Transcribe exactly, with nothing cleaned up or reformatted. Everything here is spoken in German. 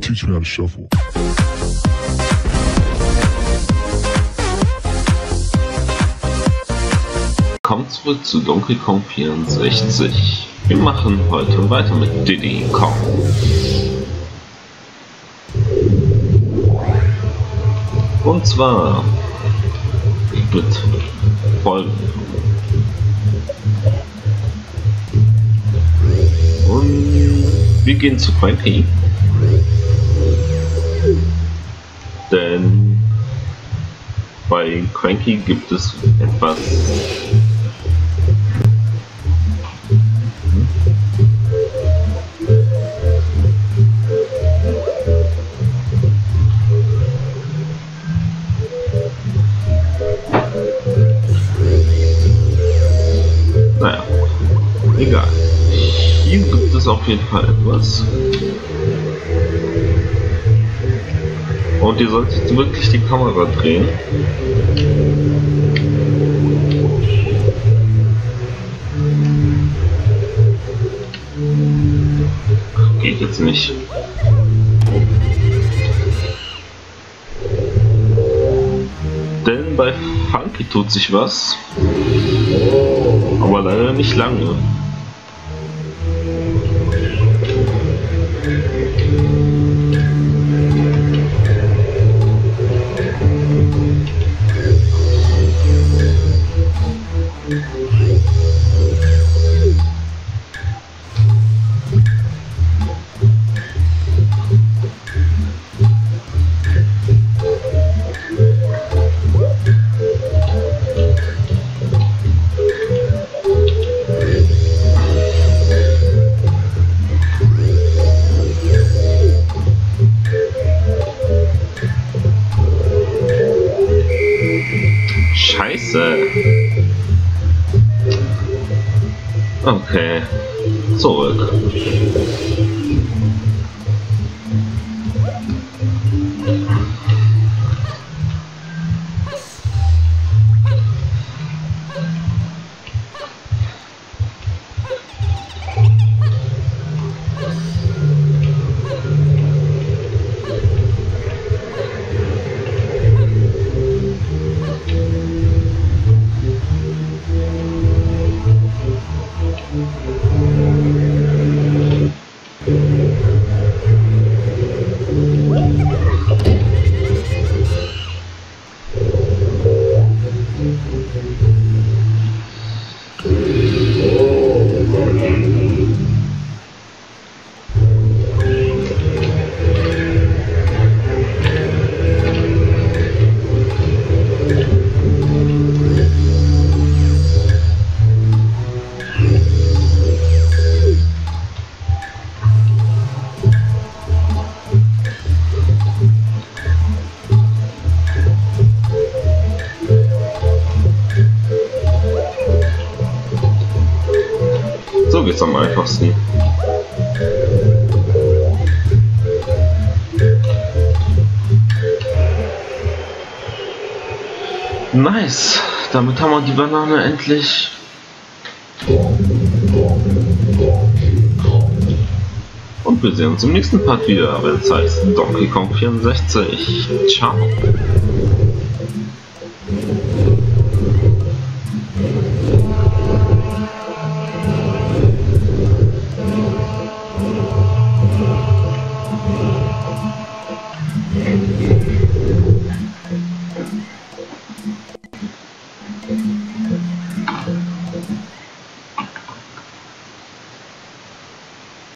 Teach me how to shuffle. Kommt zurück zu Donkey Kong vierundsechzig. Wir machen heute weiter mit Diddy Kong. Und zwar mit Folgen. Und wir gehen zu Cranky. Denn bei Cranky gibt es etwas. Naja, egal. Hier gibt es auf jeden Fall etwas. Und ihr solltet wirklich die Kamera drehen. Geht jetzt nicht. Denn bei Funky tut sich was. Aber leider nicht lange. Scheiße. Okay. Zurück. So geht's am einfachsten. Nice, damit haben wir die Banane endlich. Und wir sehen uns im nächsten Part wieder, wenn es heißt Donkey Kong vierundsechzig. Ciao.